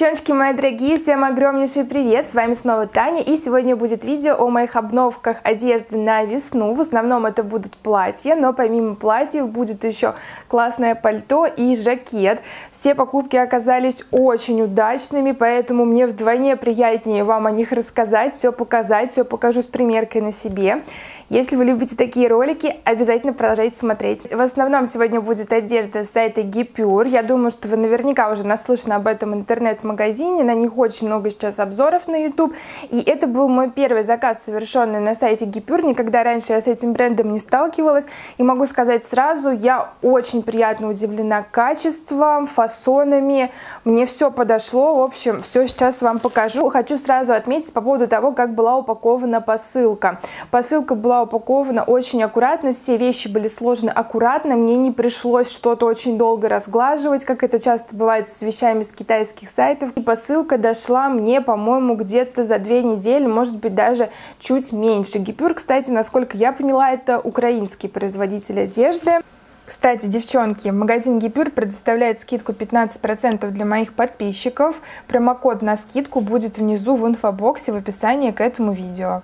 Девчонки мои дорогие, всем огромнейший привет, с вами снова Таня, и сегодня будет видео о моих обновках одежды на весну. В основном это будут платья, но помимо платьев будет еще классное пальто и жакет. Все покупки оказались очень удачными, поэтому мне вдвойне приятнее вам о них рассказать, все показать, все покажу с примеркой на себе. Если вы любите такие ролики, обязательно продолжайте смотреть. В основном сегодня будет одежда с сайта Guipure. Я думаю, что вы наверняка уже наслышаны об этом интернет-магазине. На них очень много сейчас обзоров на YouTube. И это был мой первый заказ, совершенный на сайте Guipure. Никогда раньше я с этим брендом не сталкивалась. И могу сказать сразу, я очень приятно удивлена качеством, фасонами. Мне все подошло. В общем, все сейчас вам покажу. Хочу сразу отметить по поводу того, как была упакована посылка. Посылка была упакована очень аккуратно, все вещи были сложены аккуратно, мне не пришлось что-то очень долго разглаживать, как это часто бывает с вещами с китайских сайтов. И посылка дошла мне, по-моему, где-то за 2 недели, может быть, даже чуть меньше. Guipure, кстати, насколько я поняла, это украинский производитель одежды. Кстати, девчонки, магазин Guipure предоставляет скидку 15% для моих подписчиков. Промокод на скидку будет внизу в инфобоксе в описании к этому видео.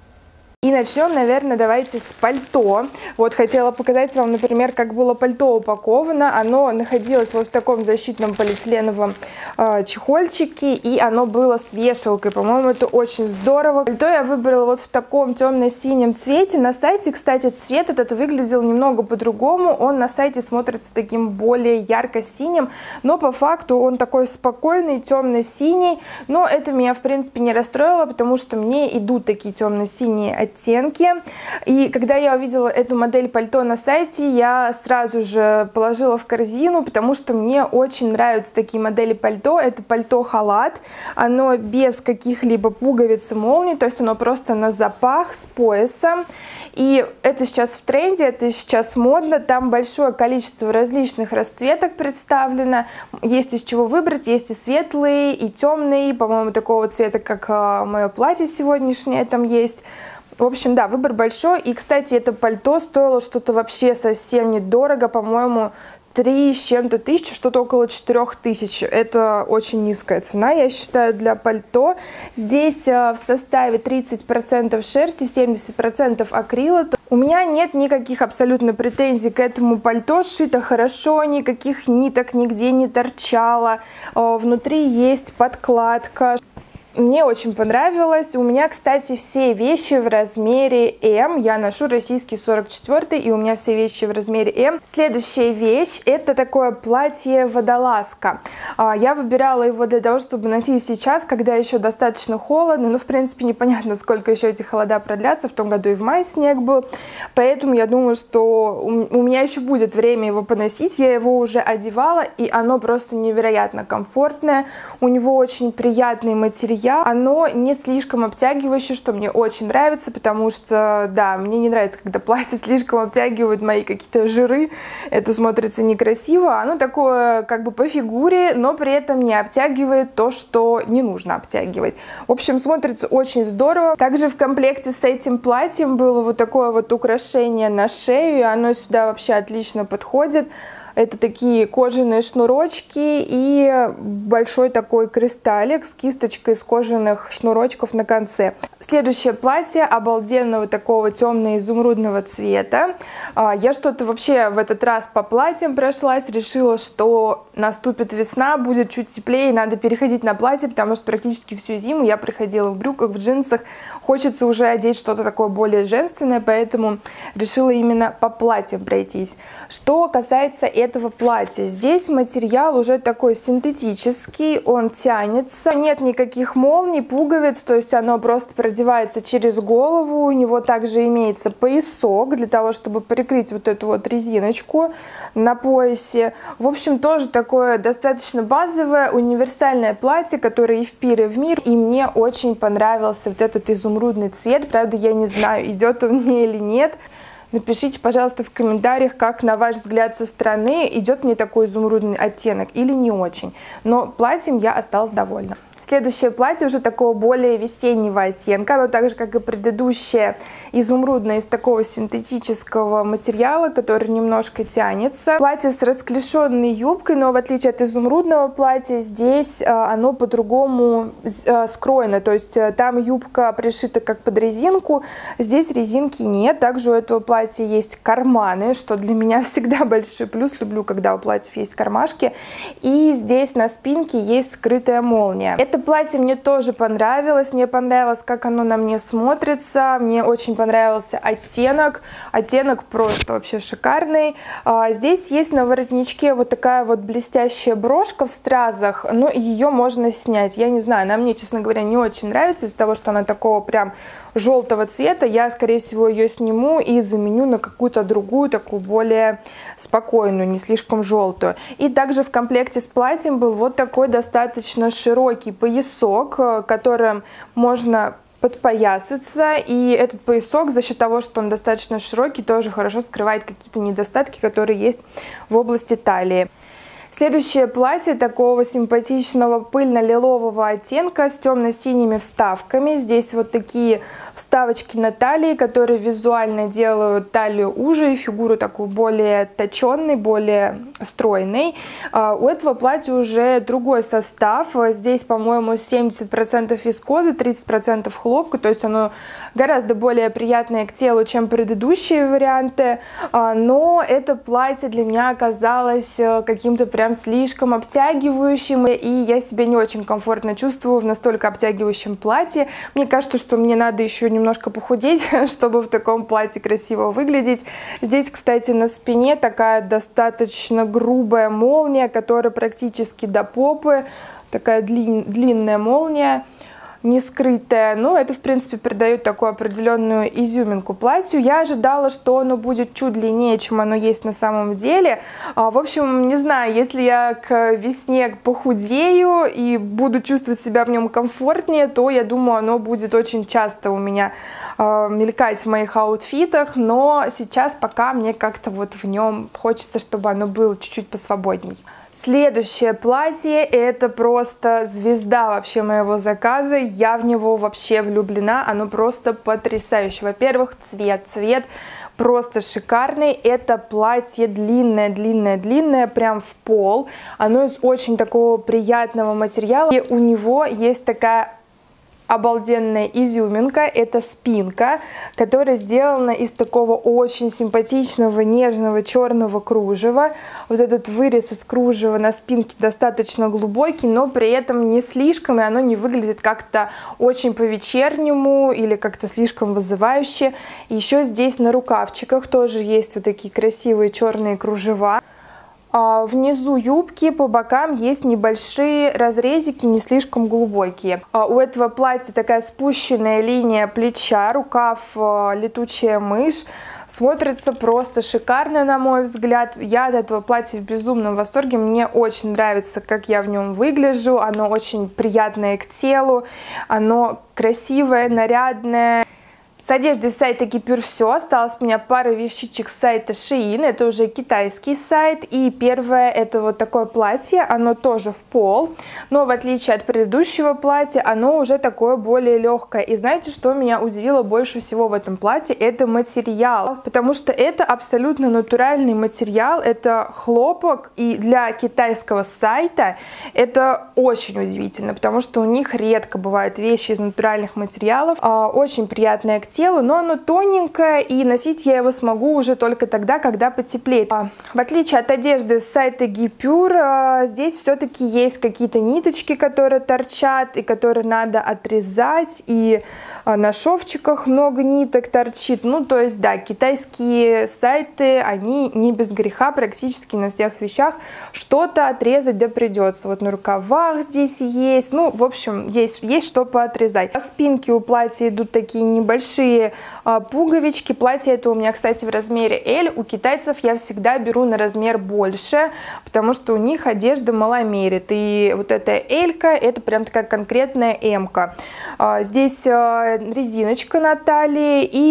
И начнем, наверное, давайте с пальто. Вот хотела показать вам, например, как было пальто упаковано. Оно находилось вот в таком защитном полиэтиленовом чехольчике, и оно было с вешалкой. По-моему, это очень здорово. Пальто я выбрала вот в таком темно-синем цвете. На сайте, кстати, цвет этот выглядел немного по-другому. Он на сайте смотрится таким более ярко-синим, но по факту он такой спокойный, темно-синий. Но это меня, в принципе, не расстроило, потому что мне идут такие темно-синие оттенки. И когда я увидела эту модель пальто на сайте, я сразу же положила в корзину, потому что мне очень нравятся такие модели пальто. Это пальто-халат, оно без каких-либо пуговиц и молний, то есть оно просто на запах с поясом. И это сейчас в тренде, это сейчас модно, там большое количество различных расцветок представлено, есть из чего выбрать, есть и светлые, и темные, по-моему, такого цвета, как мое платье сегодняшнее там есть. В общем, да, выбор большой. И, кстати, это пальто стоило что-то вообще совсем недорого, по-моему, 3 с чем-то тысячи, что-то около 4000. Это очень низкая цена, я считаю, для пальто. Здесь в составе 30% шерсти, 70% акрила. У меня нет никаких абсолютно претензий к этому пальто. Сшито хорошо, никаких ниток нигде не торчало. Внутри есть подкладка. Мне очень понравилось. У меня, кстати, все вещи в размере М. Я ношу российский 44, и у меня все вещи в размере М. Следующая вещь — это такое платье-водолазка. Я выбирала его для того, чтобы носить сейчас, когда еще достаточно холодно. Ну, в принципе, непонятно, сколько еще эти холода продлятся. В том году и в мае снег был. Поэтому я думаю, что у меня еще будет время его поносить. Я его уже одевала, и оно просто невероятно комфортное. У него очень приятный материал. Оно не слишком обтягивающее, что мне очень нравится, потому что, да, мне не нравится, когда платье слишком обтягивают мои какие-то жиры, это смотрится некрасиво. Оно такое как бы по фигуре, но при этом не обтягивает то, что не нужно обтягивать. В общем, смотрится очень здорово. Также в комплекте с этим платьем было вот такое вот украшение на шею, и оно сюда вообще отлично подходит. Это такие кожаные шнурочки и большой такой кристаллик с кисточкой из кожаных шнурочков на конце. Следующее платье обалденного такого темно-изумрудного цвета. Я что-то вообще в этот раз по платьям прошлась, решила, что наступит весна, будет чуть теплее, надо переходить на платье, потому что практически всю зиму я проходила в брюках, в джинсах. Хочется уже одеть что-то такое более женственное, поэтому решила именно по платьям пройтись. Что касается этого платья, здесь материал уже такой синтетический, он тянется, нет никаких молний, пуговиц, то есть оно просто продевается через голову. У него также имеется поясок для того, чтобы прикрыть вот эту вот резиночку на поясе. В общем, тоже такое достаточно базовое, универсальное платье, которое и в пир, и в мир. И мне очень понравился вот этот изумрудный цвет. Правда, я не знаю, идет он мне или нет. Напишите, пожалуйста, в комментариях, как, на ваш взгляд, со стороны идет мне такой изумрудный оттенок или не очень. Но платьем я осталась довольна. Следующее платье уже такого более весеннего оттенка, оно так же, как и предыдущее, изумрудное, из такого синтетического материала, который немножко тянется. Платье с расклешенной юбкой, но в отличие от изумрудного платья, здесь оно по-другому скроено, то есть там юбка пришита как под резинку, здесь резинки нет. Также у этого платья есть карманы, что для меня всегда большой плюс, люблю, когда у платьев есть кармашки. И здесь на спинке есть скрытая молния. Это платье мне тоже понравилось, мне понравилось, как оно на мне смотрится, мне очень понравился оттенок, оттенок просто вообще шикарный. Здесь есть на воротничке вот такая вот блестящая брошка в стразах, но ее можно снять. Я не знаю, она мне, честно говоря, не очень нравится из-за того, что она такого прям желтого цвета. Я, скорее всего, ее сниму и заменю на какую-то другую, такую более спокойную, не слишком желтую. И также в комплекте с платьем был вот такой достаточно широкий поясок, которым можно подпоясаться, и этот поясок за счет того, что он достаточно широкий, тоже хорошо скрывает какие-то недостатки, которые есть в области талии. Следующее платье такого симпатичного пыльно-лилового оттенка с темно-синими вставками. Здесь вот такие вставочки на талии, которые визуально делают талию уже и фигуру такую более точенной, более стройной. У этого платья уже другой состав. Здесь, по-моему, 70% вискозы, 30% хлопка, то есть оно гораздо более приятное к телу, чем предыдущие варианты. Но это платье для меня оказалось каким-то прям слишком обтягивающим, и я себя не очень комфортно чувствую в настолько обтягивающем платье. Мне кажется, что мне надо еще немножко похудеть, чтобы в таком платье красиво выглядеть. Здесь, кстати, на спине такая достаточно грубая молния, которая практически до попы, такая длинная молния, не скрытая, но это, в принципе, придает такую определенную изюминку платью. Я ожидала, что оно будет чуть длиннее, чем оно есть на самом деле. В общем, не знаю, если я к весне похудею и буду чувствовать себя в нем комфортнее, то, я думаю, оно будет очень часто у меня мелькать в моих аутфитах, но сейчас пока мне как-то вот в нем хочется, чтобы оно было чуть-чуть посвободней. Следующее платье — это просто звезда вообще моего заказа. Я в него вообще влюблена. Оно просто потрясающее. Во-первых, цвет просто шикарный. Это платье длинное, прям в пол. Оно из очень такого приятного материала. И у него есть такая обалденная изюминка, это спинка, которая сделана из такого очень симпатичного нежного черного кружева. Вот этот вырез из кружева на спинке достаточно глубокий, но при этом не слишком, и оно не выглядит как-то очень по-вечернему или как-то слишком вызывающе. Еще здесь на рукавчиках тоже есть вот такие красивые черные кружева. Внизу юбки по бокам есть небольшие разрезики, не слишком глубокие. У этого платья такая спущенная линия плеча, рукав летучая мышь. Смотрится просто шикарно, на мой взгляд. Я от этого платья в безумном восторге. Мне очень нравится, как я в нем выгляжу. Оно очень приятное к телу. Оно красивое, нарядное. С одеждой с сайта Guipure все. Осталось у меня пара вещичек с сайта Shein. Это уже китайский сайт. И первое — это вот такое платье. Оно тоже в пол. Но в отличие от предыдущего платья, оно уже такое более легкое. И знаете, что меня удивило больше всего в этом платье? Это материал. Потому что это абсолютно натуральный материал. Это хлопок. И для китайского сайта это очень удивительно. Потому что у них редко бывают вещи из натуральных материалов. Очень приятная к телу, но оно тоненькое, и носить я его смогу уже только тогда, когда потеплеет. В отличие от одежды с сайта Guipure, здесь все-таки есть какие-то ниточки, которые торчат и которые надо отрезать, и на шовчиках много ниток торчит. Ну, то есть, да, китайские сайты, они не без греха практически на всех вещах что-то отрезать да придется. Вот на рукавах здесь есть, ну, в общем, есть что поотрезать. По спинке у платья идут такие небольшие пуговички. Платье это у меня, кстати, в размере L. У китайцев я всегда беру на размер больше, потому что у них одежда маломерит. И вот эта L-ка, это прям такая конкретная M-ка. Здесь резиночка на талии, и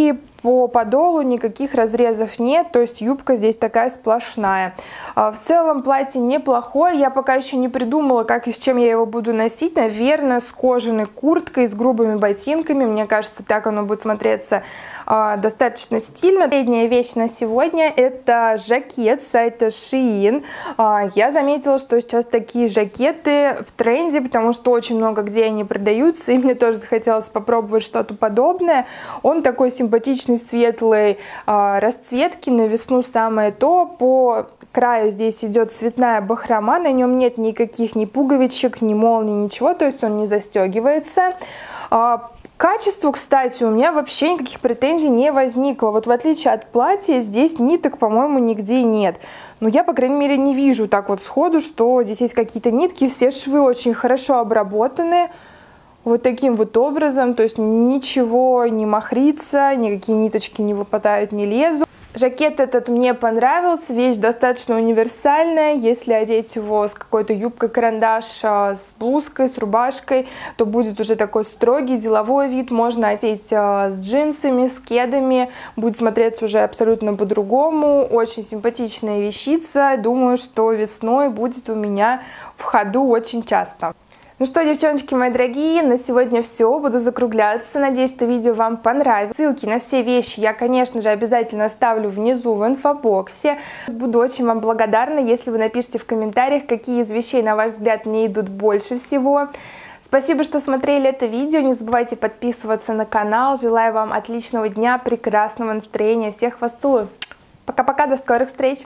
по подолу никаких разрезов нет, то есть юбка здесь такая сплошная. В целом платье неплохое, я пока еще не придумала, как и с чем я его буду носить. Наверное, с кожаной курткой, с грубыми ботинками. Мне кажется, так оно будет смотреться достаточно стильно. Последняя вещь на сегодня — это жакет с сайта Shein. Я заметила, что сейчас такие жакеты в тренде, потому что очень много где они продаются, и мне тоже захотелось попробовать что-то подобное. Он такой симпатичный, светлой расцветки, на весну самое то. По краю здесь идет цветная бахрома, на нем нет никаких ни пуговичек, ни молний, ничего, то есть он не застегивается. К качеству, кстати, у меня вообще никаких претензий не возникло. Вот в отличие от платья, здесь ниток, по-моему, нигде нет. Но я, по крайней мере, не вижу так вот сходу, что здесь есть какие-то нитки. Все швы очень хорошо обработаны. Вот таким вот образом, то есть ничего не махрится, никакие ниточки не выпадают, не лезут. Жакет этот мне понравился, вещь достаточно универсальная. Если одеть его с какой-то юбкой-карандаш, с блузкой, с рубашкой, то будет уже такой строгий деловой вид. Можно одеть с джинсами, с кедами, будет смотреться уже абсолютно по-другому. Очень симпатичная вещица. Думаю, что весной будет у меня в ходу очень часто. Ну что, девчоночки мои дорогие, на сегодня все, буду закругляться. Надеюсь, что видео вам понравилось. Ссылки на все вещи я, конечно же, обязательно оставлю внизу в инфобоксе. Буду очень вам благодарна, если вы напишите в комментариях, какие из вещей, на ваш взгляд, мне идут больше всего. Спасибо, что смотрели это видео. Не забывайте подписываться на канал. Желаю вам отличного дня, прекрасного настроения. Всех вас целую. Пока-пока, до скорых встреч!